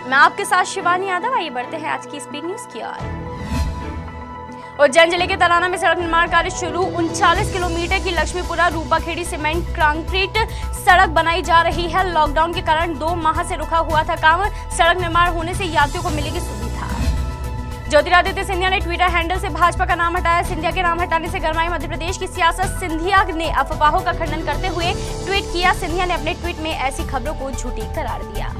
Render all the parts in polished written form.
मैं आपके साथ शिवानी यादव। आइए बढ़ते हैं आज की स्पीड न्यूज की ओर। उज्जैन जिले के तराना में सड़क निर्माण कार्य शुरू। 39 किलोमीटर की लक्ष्मीपुरा रूपाखेड़ी सीमेंट कंक्रीट सड़क बनाई जा रही है। लॉकडाउन के कारण 2 माह से रुका हुआ था काम। सड़क निर्माण होने से यात्रियों को मिलेगी सुविधा। ज्योतिरादित्य सिंधिया ने ट्विटर हैंडल से भाजपा का नाम हटाया। सिंधिया के नाम हटाने से गरमाई मध्य प्रदेश की सियासत। सिंधिया ने अफवाहों का खंडन करते हुए ट्वीट किया। सिंधिया ने अपने ट्वीट में ऐसी खबरों को झूठी करार दिया।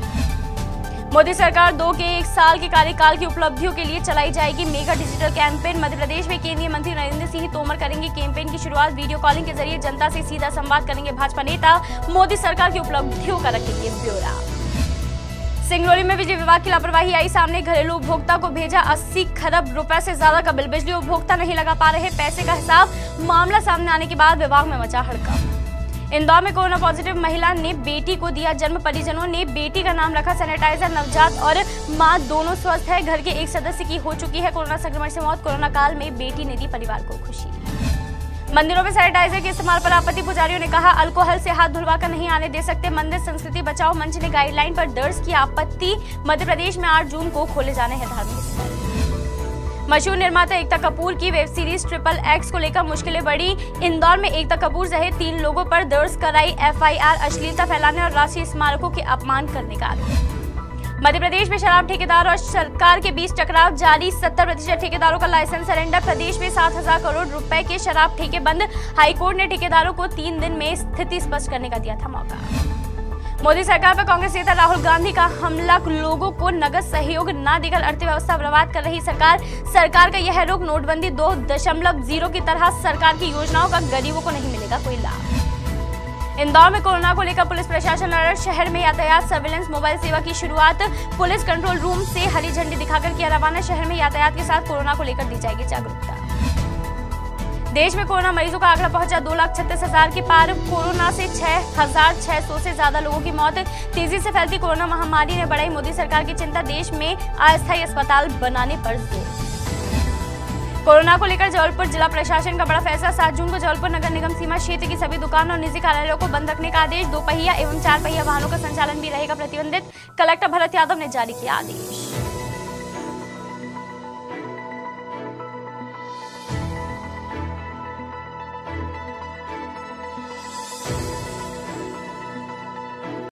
मोदी सरकार 2 के 1 साल के कार्यकाल की उपलब्धियों के लिए चलाई जाएगी mega digital campaign. Madhya Pradesh में केंद्रीय मंत्री नरेंद्र सिंह तोमर करेंगे कैंपेन की शुरुआत। वीडियो कॉलिंग के जरिए जनता से सीधा संवाद करेंगे भाजपा नेता। मोदी सरकार की उपलब्धियों का रखेंगे ब्यौरा। सिंगरौली में बिजली विभाग की लापरवाही आई सामने। घरेलू उपभोक्ता को भेजा 80 खरब रुपए से ज्यादा का बिल। बिजली उपभोक्ता नहीं लगा पा रहे पैसे का हिसाब। मामला सामने आने के बाद विभाग में मचा हड़कंप। इंदौर में कोरोना पॉजिटिव महिला ने बेटी को दिया जन्म। परिजनों ने बेटी का नाम रखा सैनिटाइजर। नवजात और मां दोनों स्वस्थ है। घर के एक सदस्य की हो चुकी है कोरोना संक्रमण से मौत। कोरोना काल में बेटी ने दी परिवार को खुशी। मंदिरों में सैनिटाइजर के इस्तेमाल पर आपत्ति। पुजारियों ने कहा अल्कोहल से हाथ धुलवा कर नहीं आने दे सकते। मंदिर संस्कृति बचाओ मंच ने गाइडलाइन पर दर्ज की आपत्ति। मध्य प्रदेश में 8 जून को खोले जाने हैं धार्मिक स्थल। मशहूर निर्माता एकता कपूर की वेब सीरीज XXX को लेकर मुश्किलें बढ़ी। इंदौर में एकता कपूर सहित 3 लोगों पर दर्ज कराई FIR। अश्लीलता फैलाने और राष्ट्रीय स्मारकों के अपमान करने का आरोप। मध्य प्रदेश में शराब ठेकेदार और सरकार के बीच टकराव जारी। 70% ठेकेदारों का लाइसेंस सरेंडर। प्रदेश में 7,000 करोड़ रुपए के शराब ठेके बंद। हाईकोर्ट ने ठेकेदारों को 3 दिन में स्थिति स्पष्ट करने का दिया था मौका। मोदी सरकार पर कांग्रेस नेता राहुल गांधी का हमला। लोगों को नगद सहयोग न देकर अर्थव्यवस्था बर्बाद कर रही सरकार का यह रुख नोटबंदी 2.0 की तरह सरकार की योजनाओं का गरीबों को नहीं मिलेगा कोई लाभ। इंदौर में कोरोना को लेकर पुलिस प्रशासन अलर्ट। शहर में यातायात सर्विलेंस मोबाइल सेवा की शुरुआत। पुलिस कंट्रोल रूम से हरी झंडी दिखाकर किया रवाना। शहर में यातायात के साथ कोरोना को लेकर दी जाएगी जागरूकता। देश में कोरोना मरीजों का आंकड़ा पहुंचा 2,36,000 के पार। कोरोना से 6,600 से ज्यादा लोगों की मौत। तेजी से फैलती कोरोना महामारी ने बढ़ाई मोदी सरकार की चिंता। देश में अस्थायी अस्पताल बनाने पर जोर। कोरोना को लेकर जबलपुर जिला प्रशासन का बड़ा फैसला। 7 जून को जबलपुर नगर निगम सीमा क्षेत्र की सभी दुकानों और निजी कार्यालयों को बंद रखने का आदेश। 2 पहिया एवं 4 पहिया वाहनों का संचालन भी रहेगा प्रतिबंधित। कलेक्टर भरत यादव ने जारी किया आदेश।